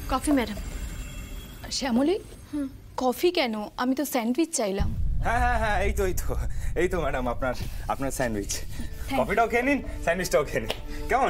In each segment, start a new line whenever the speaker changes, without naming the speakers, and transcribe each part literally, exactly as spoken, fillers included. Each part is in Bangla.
Coffee madam. শ্যামলী, কফি কেন? আমি তো স্যান্ডউইচ চাইলাম।
হ্যাঁ হ্যাঁ হ্যাঁ এই তো এই তো এই তো ম্যাডাম আপনার আপনার স্যান্ডউইচ। কফিটাও খেয়ে নিন, স্যান্ডউইচটাও খেয়ে নিন, কেমন?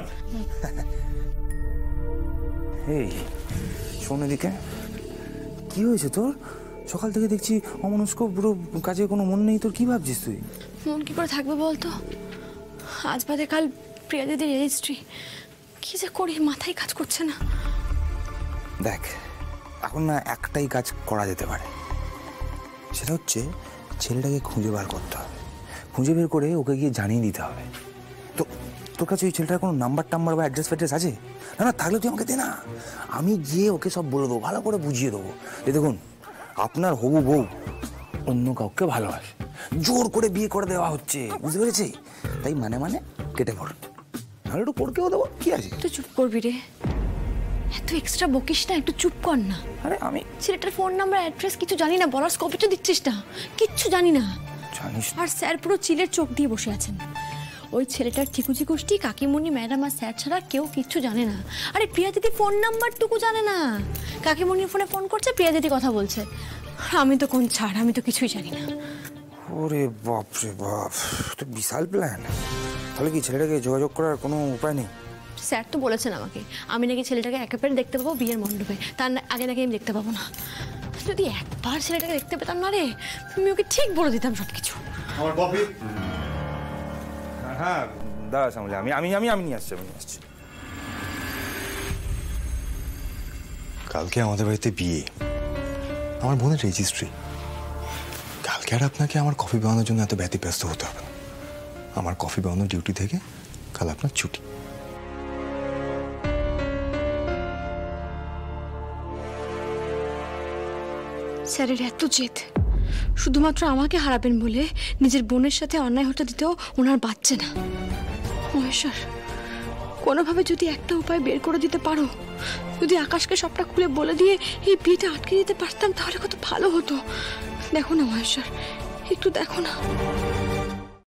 এই শোন এদিকে, কি হয়েছে তোর? সকাল থেকে দেখছি অমনস্ক, পুরো কাজে কোনো মন নেই তোর। কি ভাবছিস তুই?
মন কি করে থাকবে বলতো? আজ বাদে কাল প্রিয়া দিদির রেজিস্ট্রি, কি যে করি মাথায় কাজ করছে না।
দেখ, এখন না একটাই কাজ করা যেতে পারে, সেটা হচ্ছে ছেলেটাকে খুঁজে বার করতে হবে। খুঁজে বের করে ওকে গিয়ে জানিয়ে দিতে হবে। তো তোর কাছে ওই ছেলেটার কোনো নাম্বার টাম্বার বা অ্যাড্রেস ফ্যাড্রেস আছে? না না থাকলে তুই আমাকে দে না, আমি গিয়ে ওকে সব বলে দেবো, ভালো করে বুঝিয়ে দেবো। এই দেখুন, আপনার হবু বউ অন্য কাউকে ভালোবাসে, জোর করে বিয়ে করে দেওয়া হচ্ছে, বুঝতে পেরেছি? তাই মানে মানে কেটে পড়, নাহলে একটু পড়কেও দেবো। কি আছে?
তুই চুপ করবি রে, এত এক্সট্রা বকিস না, একটু চুপ কর না।
আরে আমি
ছেলেটার ফোন নাম্বার অ্যাড্রেস কিছু জানি না, বলার স্কোপই তো দিচ্ছিস না, কিচ্ছু জানি না।
জানিস?
আর স্যার পুরো চিলের চোখ দিয়ে বসে আছেন। ওই ছেলেটার ঠিকুজি গোষ্ঠী, কাকিমণি ম্যাডাম আর স্যার ছাড়া কেউ কিচ্ছু জানে না। আরে প্রিয়া দিদি ফোন নাম্বারটুকু জানে না, কাকিমণির ফোনে ফোন করছে, প্রিয়া দিদি কথা বলছে। আমি তো কোন ছাড়, আমি তো কিছুই জানি না।
ওরে বাপ রে বাপ, তো বিশাল প্ল্যান। তাহলে কি ছেলেটাকে যোগাযোগ করার কোনো উপায় নেই?
স্যার তো বলেছেন আমাকে, আমি নাকি ছেলেটাকে একেবারে দেখতে পাবো বিয়ের মণ্ডপে, তার আগে নাকি আমি দেখতে পাবো না। যদি একবার ছেলেটাকে দেখতে পেতাম না রে, আমি ওকে ঠিক বলে দিতাম সবকিছু।
আমার কফি।
হ্যাঁ দাঁড়া সামলে, আমি আমি আমি আমি নিয়ে আসছি, আমি নিয়ে আসছি।
কালকে আমাদের বাড়িতে বিয়ে, আমার বোনের রেজিস্ট্রি। কালকে আর আপনাকে আমার কফি বানানোর জন্য এত ব্যতিব্যস্ত হতে হবে না। আমার কফি বানানোর ডিউটি থেকে কাল আপনার ছুটি।
স্যারের এত জেদ, শুধুমাত্র আমাকে হারাবেন বলে নিজের বোনের সাথে অন্যায় হতে দিতেও ওনার বাচ্চা না। মহেশ্বর, কোনোভাবে যদি একটা উপায় বের করে দিতে পারো, যদি আকাশকে সবটা খুলে বলে দিয়ে এই বিয়েটা আটকে দিতে পারতাম, তাহলে কত ভালো হতো। দেখো না মহেশ্বর, একটু দেখো না।